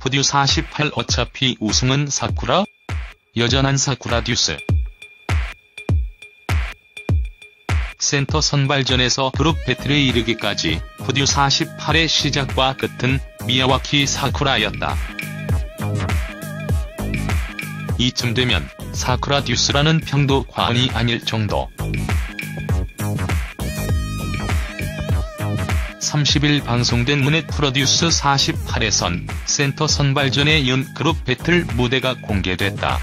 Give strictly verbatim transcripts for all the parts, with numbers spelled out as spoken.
푸듀 사십팔 어차피 우승은 사쿠라? 여전한 사쿠라 듀스. 센터 선발전에서 그룹 배틀에 이르기까지 푸듀 사십팔의 시작과 끝은 미야와키 사쿠라였다. 이쯤 되면 사쿠라 듀스라는 평도 과언이 아닐 정도. 삼십 일 방송된 문의 프로듀스 사십팔에선 센터 선발전에 이은 그룹 배틀 무대가 공개됐다.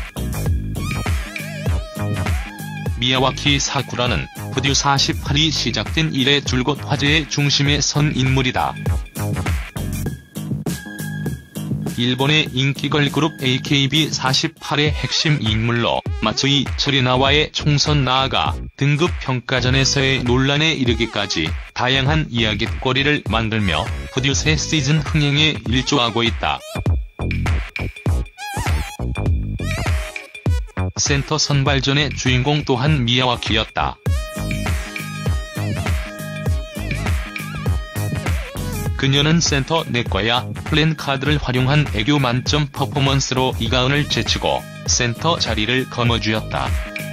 미야와키 사쿠라는 푸듀 사십팔이 시작된 이래 줄곧 화제의 중심에 선 인물이다. 일본의 인기걸 그룹 에이케이비 사십팔의 핵심 인물로 마츠이 처리나와의 총선 나아가 등급 평가전에서의 논란에 이르기까지 다양한 이야깃거리를 만들며 푸듀 새 시즌 흥행에 일조하고 있다. 센터 선발전의 주인공 또한 미야와키였다. 그녀는 센터 내꺼야 플랜카드를 활용한 애교 만점 퍼포먼스로 이가은을 제치고 센터 자리를 거머쥐었다.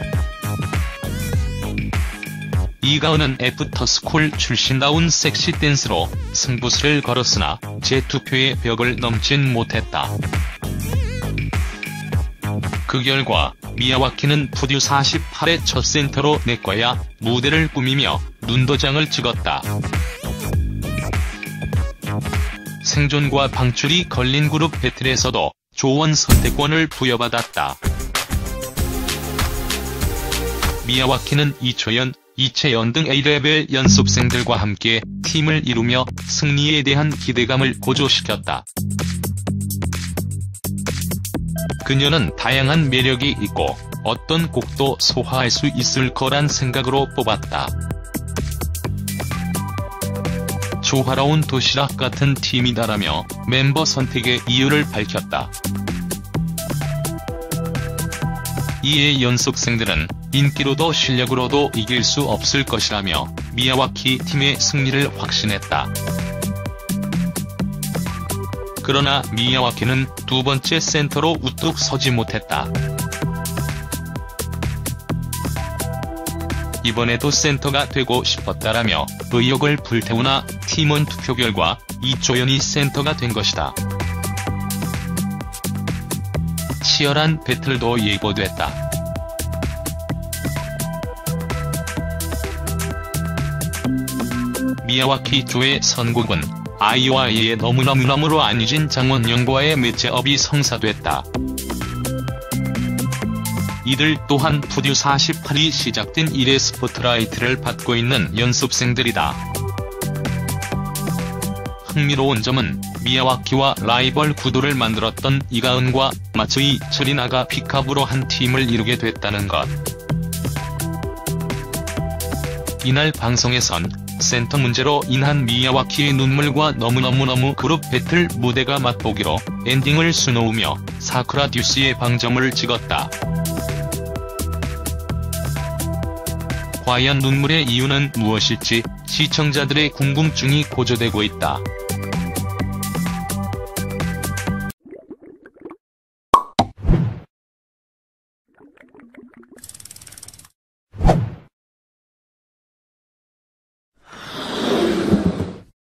이가은은 애프터스쿨 출신다운 섹시 댄스로 승부수를 걸었으나 재투표의 벽을 넘진 못했다. 그 결과 미야와키는 푸듀 사십팔의 첫 센터로 내꺼야 무대를 꾸미며 눈도장을 찍었다. 생존과 방출이 걸린 그룹 배틀에서도 조원 선택권을 부여받았다. 미야와키는 이초연, 이채연 등 A레벨 연습생들과 함께 팀을 이루며 승리에 대한 기대감을 고조시켰다. 그녀는 다양한 매력이 있고 어떤 곡도 소화할 수 있을 거란 생각으로 뽑았다. 조화로운 도시락 같은 팀이다라며 멤버 선택의 이유를 밝혔다. 이에 연습생들은 인기로도 실력으로도 이길 수 없을 것이라며 미야와키 팀의 승리를 확신했다. 그러나 미야와키는 두 번째 센터로 우뚝 서지 못했다. 이번에도 센터가 되고 싶었다라며 의욕을 불태우나 팀원 투표 결과 이초연이 센터가 된 것이다. 치열한 배틀도 예고됐다. 미야와키 조의 선곡은 아이오아이의 너무너무너무로 안유진 장원영과의 매치업이 성사됐다. 이들 또한 푸듀 사십팔이 시작된 이래 스포트라이트를 받고 있는 연습생들이다. 흥미로운 점은 미야와키와 라이벌 구도를 만들었던 이가은과 마츠이 처리나가 픽업으로 한 팀을 이루게 됐다는 것. 이날 방송에선 센터 문제로 인한 미야와키의 눈물과 너무너무너무 그룹 배틀 무대가 맛보기로 엔딩을 수놓으며 사쿠라 듀스의 방점을 찍었다. 과연 눈물의 이유는 무엇일지 시청자들의 궁금증이 고조되고 있다.